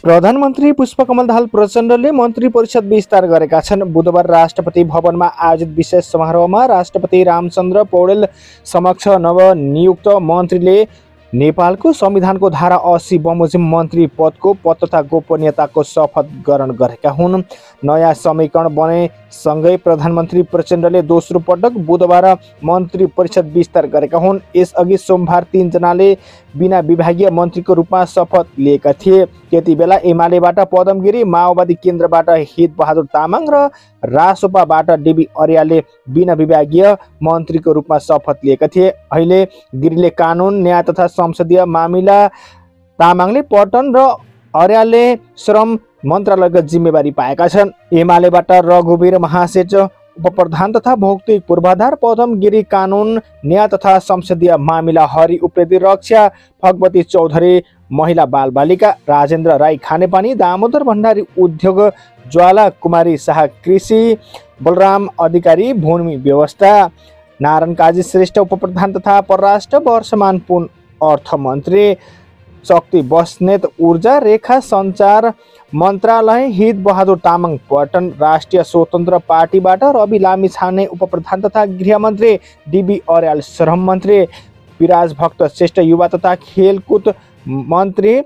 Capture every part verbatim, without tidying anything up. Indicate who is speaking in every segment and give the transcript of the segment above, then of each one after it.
Speaker 1: प्रधानमन्त्री पुष्पकमल दाहाल प्रचण्डले मन्त्री परिषद विस्तार गरेका छन्। बुधबार राष्ट्रपति भवनमा आयोजित विशेष समारोहमा राष्ट्रपति रामचन्द्र पौडेल समक्ष नवनियुक्त मन्त्रीले नेपालको संविधानको धारा अस्सी बमोजिम मन्त्री पदको पद तथा गोपनीयताको शपथ ग्रहण गरेका हुन्। नयाँ समीकरण बने सँगै प्रधानमन्त्री प्रचण्डले दोस्रो पटक बुधबार मन्त्री परिषद विस्तार गरेका हुन्। यसअघि सोमबार तीन जनाले बिना विभागीय मन्त्रीको रूपमा शपथ लिएका थिए। त्यति बेला एमालेबाट पदम गिरी, माओवादी केन्द्रबाट हित बहादुर तामाङ र रासोपाबाट डिबी अर्यालले बिना विभागीय मन्त्रीको रूपमा शपथ लिएका थिए। अहिले गिरीले कानुन, न्याय तथा संसदीय मामिला, तामाङले पर्यटन र अर्यालले श्रम मन्त्रालयको जिम्मेवारी पाएका छन्। एमालेबाट रघुवीर महासेठ उपप्रधान तथा भौतिक पूर्वाधार, पदम गिरी कानुन, न्याय तथा संसदीय मामिला, हरि उप्रेती रक्षा, भगवती चौधरी महिला बालबालिका, राजेन्द्र राई खानेपानी, दामोदर भण्डारी उद्योग, ज्वाला कुमारी शाह कृषि, बलराम अधिकारी भूमि व्यवस्था, नारायण काजी श्रेष्ठ उपप्रधान तथा परराष्ट्र, वर्षमान पुन अर्थमन्त्री, शक्ति बस्नेत ऊर्जा, रेखा सञ्चार मन्त्रालय, हित बहादुर तामाङ पर्यटन, राष्ट्रिय स्वतन्त्र पार्टीबाट रवि लामिछाने उपप्रधान तथा गृहमन्त्री, डिबी अर्याल श्रम मन्त्री, विराज भक्त श्रेष्ठ युवा तथा खेलकुद मन्त्री,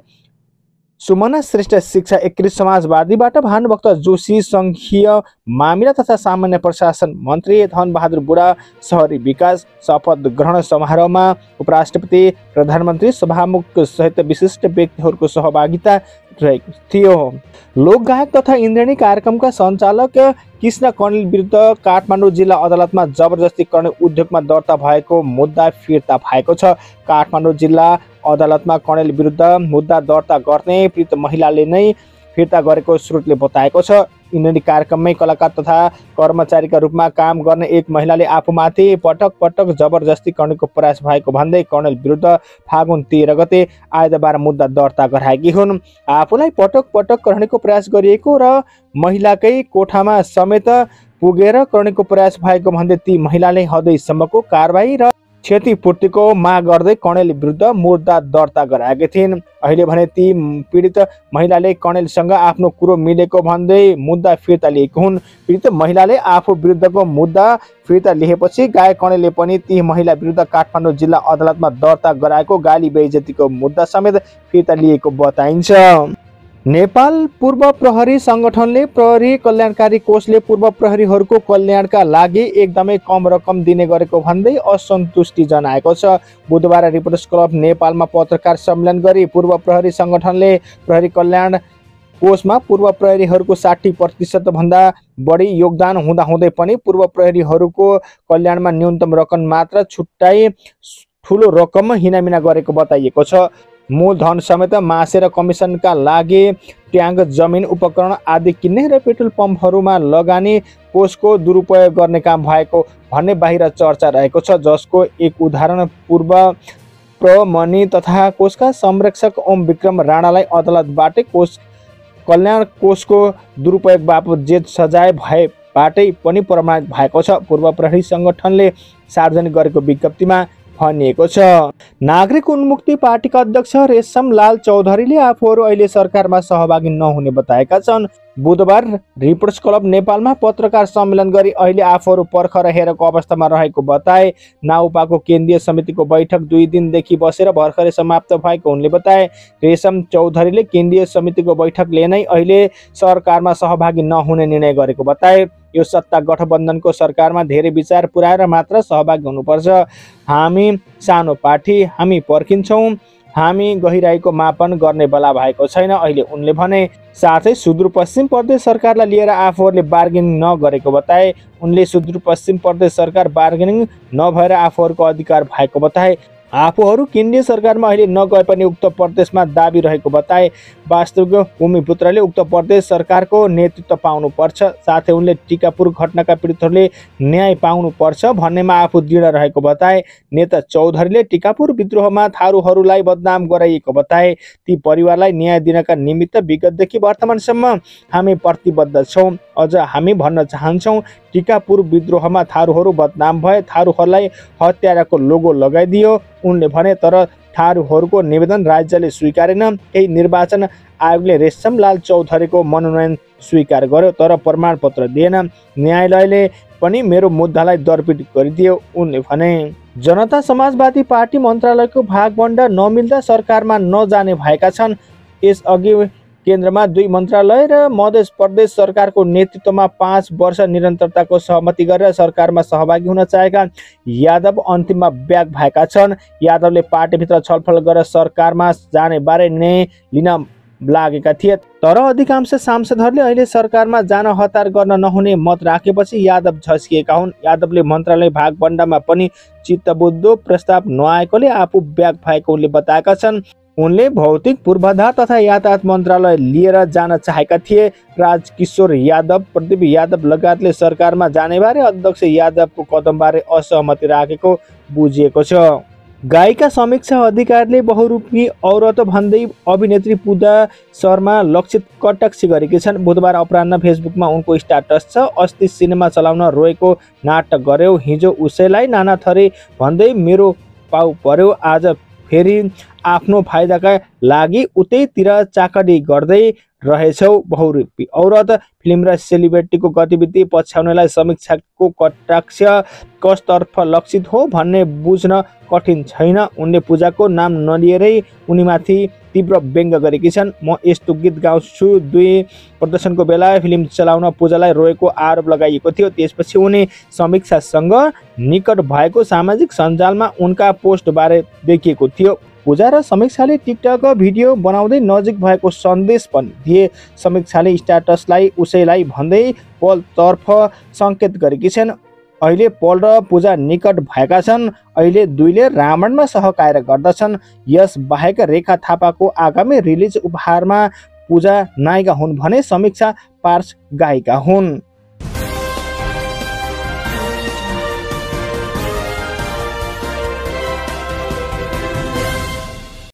Speaker 1: सुमना श्रेष्ठ शिक्षा एकीकृत समाजवादीबाट, भानुभक्त जोशी सङ्घीय मामिला तथा सामान्य प्रशासन मन्त्री, धनबहादुर बुढा शहरी विकास। शपथ ग्रहण समारोहमा उपराष्ट्रपति, प्रधानमन्त्री, सभामुख सहित विशिष्ट व्यक्तिहरूको सहभागिता रहेको थियो। लोकगायक तथा इन्द्रेणी कार्यक्रमका सञ्चालक कृष्ण कणेल विरुद्ध काठमाडौँ जिल्ला अदालतमा जबरजस्ती गर्ने उद्योगमा दर्ता भएको मुद्दा फिर्ता भएको छ। काठमाडौँ जिल्ला अदालतमा कणेल विरुद्ध मुद्दा दर्ता गर्ने पीडित महिलाले नै फिर्ता गरेको स्रोतले बताएको छ। इन्द्रेणी कार्यक्रममै कलाकार तथा कर्मचारीका रूपमा काम गर्ने एक महिलाले आफूमाथि पटक पटक जबरजस्ती गर्नेको प्रयास भएको भन्दै कणेल विरुद्ध फागुन तेह्र गते आइतबार मुद्दा दर्ता गराएकी हुन्। आफूलाई पटक पटक गर्नेको प्रयास गरिएको र महिलाकै कोठामा समेत पुगेर गर्नेको प्रयास भएको भन्दै ती महिलाले हदैसम्मको कारबाही र क्षतिपूर्तिको माग गर्दै कणेल विरुद्ध मुद्दा दर्ता गराएकी थिइन्। अहिले भने ती पीडित महिलाले कणेलसँग आफ्नो कुरो मिलेको भन्दै मुद्दा फिर्ता लिएको हुन्। पीडित महिलाले आफू विरुद्धको मुद्दा फिर्ता लिएपछि गायक कणेलले पनि ती महिला विरुद्ध काठमाडौँ जिल्ला अदालतमा दर्ता गराएको गाली बेइज्जतीको मुद्दा समेत फिर्ता लिएको बताइन्छ। नेपाल पूर्व प्रहरी संगठनले प्रहरी कल्याणकारी कोषले पूर्व प्रहरीहरूको कल्याणका लागि एकदमै कम रकम दिने गरेको भन्दै असन्तुष्टि जनाएको छ। बुधबार रिपोर्टर्स क्लब नेपालमा पत्रकार सम्मेलन गरी पूर्व प्रहरी संगठनले प्रहरी कल्याण कोषमा पूर्व प्रहरीहरूको साठी प्रतिशत भन्दा बढी योगदान हुँदाहुँदै पनि पूर्व प्रहरीहरूको कल्याणमा न्यूनतम रकम मात्र छुट्याई ठुलो रकम हिनामिना गरेको बताइएको छ। मूलधन समेत मासेर कमिसनका लागि ट्याङ्क, जमिन, उपकरण आदि किन्ने र पेट्रोल पम्पहरूमा लगानी कोषको दुरुपयोग गर्ने काम भएको भन्ने बाहिर चर्चा रहेको छ। जसको एक उदाहरण पूर्व प्रमनी तथा कोषका संरक्षक ओम विक्रम राणालाई अदालतबाटै कोष कल्याण कोषको दुरुपयोग बापत जेल सजाय भएबाटै पनि प्रमाणित भएको छ। पूर्व प्रहरी संगठनले सार्वजनिक गरेको विज्ञप्तिमा भनिएको छ। नागरिक उन्मुक्ति पार्टीका अध्यक्ष रेशम लाल चौधरीले आफूहरू अहिले सरकारमा सहभागी नहुने बताएका छन्। बुधबार रिपोर्टर्स क्लब नेपालमा पत्रकार सम्मेलन गरी अहिले आफूहरू पर्खर हेरेको अवस्थामा रहेको बताए। नाउपाको केन्द्रीय समितिको बैठक दुई दिनदेखि बसेर भर्खरै समाप्त भएको उनले बताए। रेशम चौधरीले केन्द्रीय समितिको बैठकले नै अहिले सरकारमा सहभागी नहुने निर्णय गरेको बताए। यो सत्ता गठबन्धनको सरकारमा धेरै विचार पुर्याएर मात्र सहभागी हुनुपर्छ। हामी सानो पार्टी, हामी पर्खिन्छौँ, हामी गहिराईको मापन गर्ने बेला भएको छैन अहिले उनले भने। साथै सुदूरपश्चिम प्रदेश सरकारलाई लिएर आफूहरूले बार्गेनिङ नगरेको बताए। उनले सुदूरपश्चिम प्रदेश सरकार बार्गेनिङ नभएर आफूहरूको अधिकार भएको बताए। आफूहरू केन्द्रीय सरकारमा अहिले नगए पनि उक्त प्रदेशमा दाबी रहेको बताए। वास्तविक भूमिपुत्रले उक्त प्रदेश सरकारको नेतृत्व पाउनुपर्छ। साथै उनले टिकापुर घटनाका पीडितहरूले न्याय पाउनुपर्छ भन्नेमा आफू दृढ रहेको बताए। नेता चौधरीले टिकापुर विद्रोहमा थारूहरूलाई बदनाम गराइएको बताए। ती परिवारलाई न्याय दिनका निमित्त विगतदेखि वर्तमानसम्म हामी प्रतिबद्ध छौँ। अझ हामी भन्न चाहन्छौँ, टिकापुर विद्रोहमा थारूहरू बदनाम भए, थारूहरूलाई हत्याराको लोगो लगाइदियो उनले भने। तर थारूहरूको निवेदन राज्यले स्वीकारेन। केही निर्वाचन आयोगले रेशमलाल चौधरीको मनोनयन स्वीकार गर्यो तर प्रमाणपत्र दिएन। न्यायालयले पनि मेरो मुद्दालाई दरपिट गरिदियो। उनले भने जनता समाजवादी पार्टी मन्त्रालयको भागबण्डा नमिल्दा सरकारमा नजाने भएका छन्। यसअघि केन्द्रमा दुई मन्त्रालय र मध्य प्रदेश सरकारको नेतृत्वमा पाँच वर्ष निरन्तरताको सहमति गरेर सरकारमा सहभागी हुन चाहेका यादव अन्तिममा ब्याक भएका छन्। यादवले पार्टीभित्र छलफल गरेर सरकारमा जाने बारे निर्णय लिन लागेका थिए तर अधिकांश सांसदहरूले अहिले सरकारमा जान हतार गर्न नहुने मत राखेपछि यादव झस्किएका हुन्। यादवले मन्त्रालय भागबण्डामा पनि चित्तबुद्धो प्रस्ताव नआएकोले आफू ब्याक भएको उनले बताएका छन्। उनले भौतिक पूर्वाधार तथा यातायात मन्त्रालय लिएर जान चाहेका थिए। राजकिशोर यादव, प्रदीप यादव लगायतले सरकारमा जानेबारे अध्यक्ष यादवको कदमबारे असहमति राखेको बुझिएको छ। गायिका समीक्षा अधिकारीले बहुरूपी औरत भन्दै अभिनेत्री पूजा शर्मा लक्षित कटाक्ष गरेकी छन्। बुधबार अपराह्न फेसबुकमा उनको स्ट्याटस छ, अस्ति सिनेमा चलाउन रोएको नाटक गर्यो, हिजो उसैलाई नाना थरी भन्दै मेरो पाउ पर्यो, आज फेरि आफ्नो फाइदाका लागि उतैतिर चाकडी गर्दै रहेछौ। बहुरूपी औरत फिल्म र सेलिब्रिटीको गतिविधि पछ्याउनेलाई समीक्षाको कटाक्ष कसतर्फ लक्षित हो भन्ने बुझ्न कठिन छैन। उनले पूजाको नाम नलिएरै उनीमाथि तीव्र व्यङ्ग्य गरेकी छन्। म यस्तो गीत गाउँछु दुई प्रदर्शनको बेला फिल्म चलाउन पूजालाई रोएको आरोप लगाइएको थियो। त्यसपछि उनी समीक्षासँग निकट भएको सामाजिक सञ्जालमा उनका पोस्टबारे देखिएको थियो। पूजा र समीक्षाले टिकटक भिडियो बनाउँदै नजिक भएको सन्देश पनि दिए। समीक्षाले स्ट्याटसलाई उसैलाई भन्दै पलतर्फ सङ्केत गरेकी छन्। अहिले पल र पूजा निकट भएका छन्। अहिले दुईले रावणमा सहकार्य गर्दछन्। यस बाहेक रेखा थापाको आगामी रिलिज उपहारमा पूजा नायिका हुन् भने समीक्षा पार्श्व गायिका हुन्।